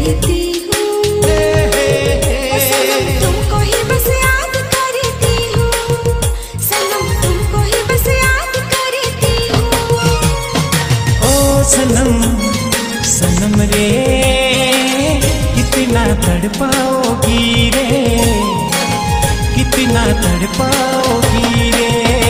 करती हूँ, सनम तुमको ही बस याद करती हूँ, सनम तुमको ही बस याद करती हूँ। ओ सनम सनम रे कितना तड़पाओगी रे, कितना तड़पाओगी रे।